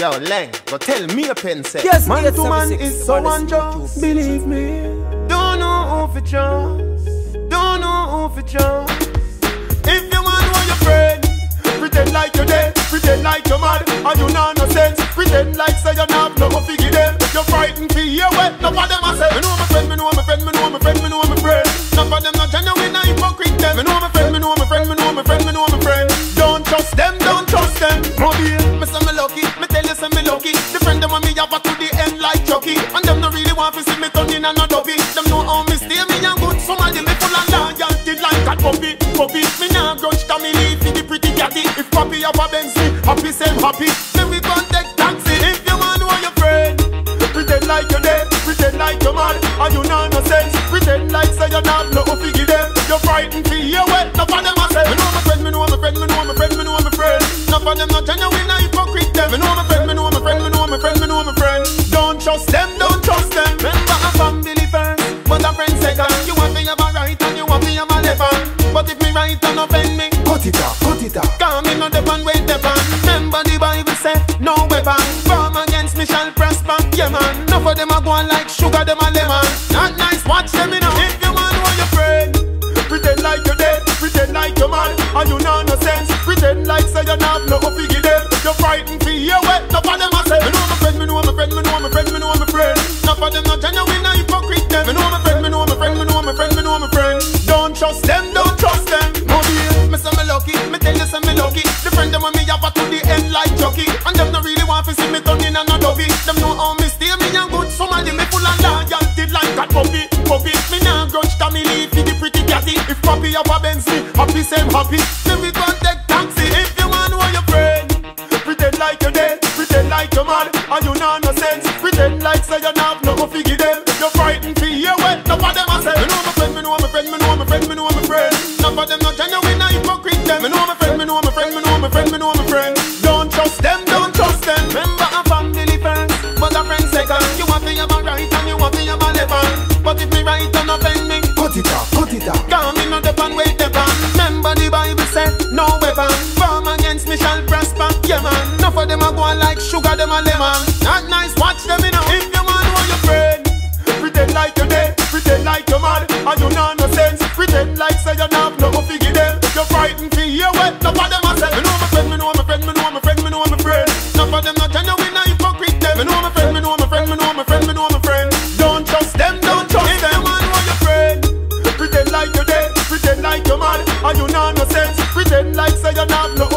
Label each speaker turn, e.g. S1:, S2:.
S1: Yo, Leng, go tell me a pen set.
S2: Yes,
S1: man to man
S2: 876
S1: is so
S2: on the
S1: unjust.
S2: YouTube.
S1: Believe me. Don't know who for trust. Don't know who for trust. If you want to your friend, pretend like you're dead, pretend like you're mad, and you know no sense. Pretend like say you not no figure them. You're frightened for your wet. None of them I say. Me know my friend, me know my friend, me know my friend, me know my friend. None of them not genuine, not hypocrite them. Me know my friend, me know my friend, me know my friend, me know my friend. Don't trust them, don't trust them. Mobile, me say me lucky, me tell you say me lucky. The friend them want me have to the end like Chucky, and them not really want to see me turning and not dopey. Them know how me stay, me and good. Somebody me full of loyalty like a puppy, puppy. Me nah grudge to me leave for the pretty catty. If puppy have a Benz, happy same happy. Then we gon' take taxi. If you want to know your friend, pretend like you're dead, pretend like you're mad, and you know no sense. Pretend like say you're not no figure them. You're frightened for your wet. None of them I say. Me know my friend, me know my friend, me know my friend, me know my friend. None of them not genuine, not hypocrite them. Me know my friend, me know my friend, me know my friend, me know my friend. Don't trust them, don't trust them. Remember a family first, but a friend second. You want me have a right and you want me have a left hand. But if me right and offend me, cut it off, cut it off. Call me not the pan, wait the pan. Remember the Bible say, no weapon form against me shall prosper. Yeah man, enough of them a go on like sugar, them a lemon. Not nice, watch them enough. If you want to know your friend, pretend like you're dead, pretend like you're mad, and you know no sense. Pretend like say you're not no figure them. You're frightened for your wet. Enough of them a say, me know my friend, me know my friend, me know my friend, me know my friend. Enough of them not genuine, not hypocrite them. Me know my friend, me know my friend, me know my friend, me know my friend. Don't trust them, don't trust them. Mobile, me say me lucky, me tell you say me lucky. The friend them want me have to the end like Chucky, and them not really want to see me turning and not dopey. Them know how me stay, me and good. Somebody me full of loyalty like a puppy, puppy. Me nah grudge to me leave for the pretty catty. If puppy have a Benz, happy same happy. Then we gon' take taxi. If you want to know your friend, pretend like you're dead, pretend like you're mad, and you know no sense. Pretend like say you're not no figure them. You're frightened for your wet. None of them I say. Me know my friend, me know my friend, me know my friend, me know my friend. None of them not genuine, not hypocrite them. Me know my friend, me know my friend, me know my friend, me know my friend. Don't trust them, don't trust them. Remember a family first, but a friend second. You want me have a right and you want me have a left hand. But if me right and offend me, cut it off, cut it off. Call me not the pan, wait the pan. Remember the Bible say, no weapon form against me shall prosper. Yeah man, enough of them a go on like sugar, them a lemon. Not nice, watch them enough. If you want to know your friend, pretend like you're dead, pretend like you're mad, and you know no sense. Pretend like say you're not no figure them. You're frightened for your wet. Enough of them a say, me know my friend, me know my friend, me know my friend, me know my friend. Enough of them not genuine, not hypocrite them. Me know my friend, me know my friend, me know my friend, me know my friend. Don't trust them, don't trust them. If you want to know your friend, pretend like you're dead, pretend like you're mad, and you know no sense. Pretend like say you're not no